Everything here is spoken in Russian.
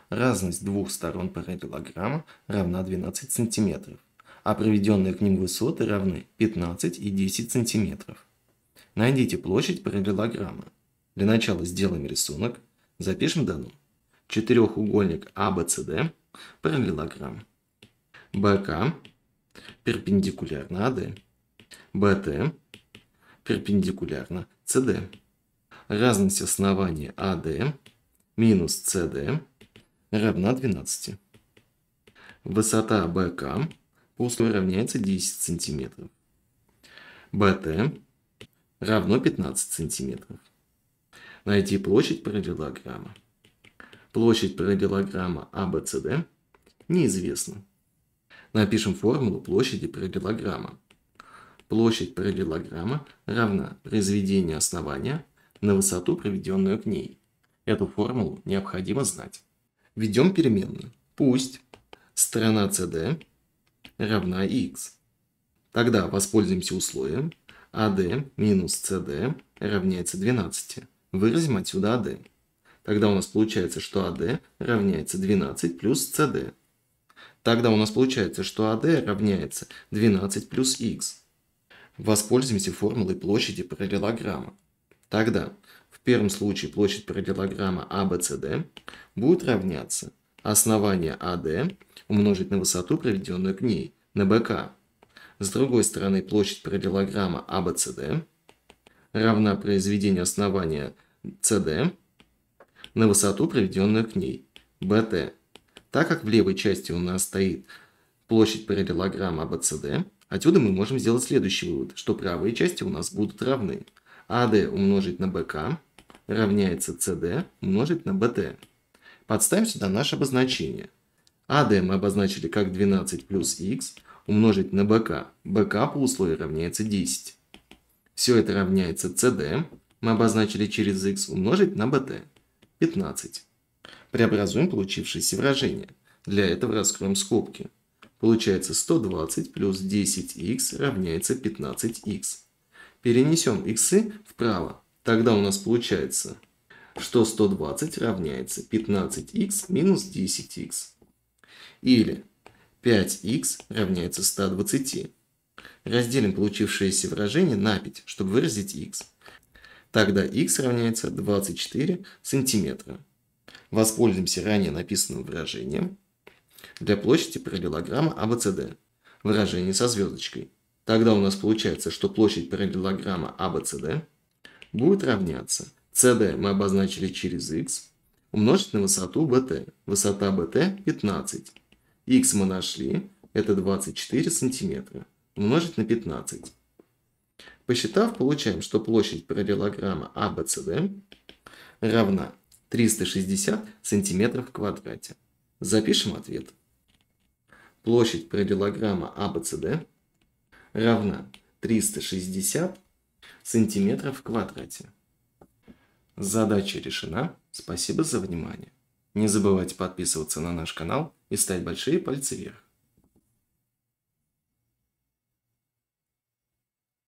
Разность двух сторон параллелограмма равна 12 см, а проведенные к ним высоты равны 15 и 10 см. Найдите площадь параллелограмма. Для начала сделаем рисунок. Запишем данные. Четырехугольник ABCD, параллелограмм. БК перпендикулярно АД. БТ перпендикулярно СД. Разность основания АД минус СД равна 12. Высота БК по условию равняется 10 см. БТ равно 15 см. Найти площадь параллелограмма. Площадь параллелограмма ABCD неизвестна. Напишем формулу площади параллелограмма. Площадь параллелограмма равна произведению основания на высоту, проведенную к ней. Эту формулу необходимо знать. Введем переменную. Пусть сторона CD равна x. Тогда воспользуемся условием AD минус CD равняется 12. Выразим отсюда AD. Тогда у нас получается, что AD равняется 12 плюс CD. Тогда у нас получается, что AD равняется 12 плюс x. Воспользуемся формулой площади параллелограмма. Тогда в первом случае площадь параллелограмма ABCD будет равняться основание AD умножить на высоту, проведенную к ней, на BK. С другой стороны, площадь параллелограмма ABCD равна произведению основания CD на высоту, проведенную к ней, BT. Так как в левой части у нас стоит площадь параллелограмма ABCD, отсюда мы можем сделать следующий вывод, что правые части у нас будут равны. AD умножить на BK равняется CD умножить на BT. Подставим сюда наше обозначение. AD мы обозначили как 12 плюс x умножить на BK. BK по условию равняется 10. Все это равняется CD, мы обозначили через x, умножить на BT. 15. Преобразуем получившееся выражение. Для этого раскроем скобки. Получается 120 плюс 10х равняется 15х. Перенесем иксы вправо. Тогда у нас получается, что 120 равняется 15х минус 10х. Или 5х равняется 120. Разделим получившееся выражение на 5, чтобы выразить х. Тогда х равняется 24 сантиметра. Воспользуемся ранее написанным выражением для площади параллелограмма ABCD. Выражение со звездочкой. Тогда у нас получается, что площадь параллелограмма ABCD будет равняться CD мы обозначили через x умножить на высоту BT. Высота BT 15. X мы нашли, это 24 сантиметра. Умножить на 15. Посчитав, получаем, что площадь параллелограмма ABCD равна 360 сантиметров в квадрате. Запишем ответ. Площадь параллелограмма ABCD равна 360 сантиметров в квадрате. Задача решена. Спасибо за внимание. Не забывайте подписываться на наш канал и ставить большие пальцы вверх.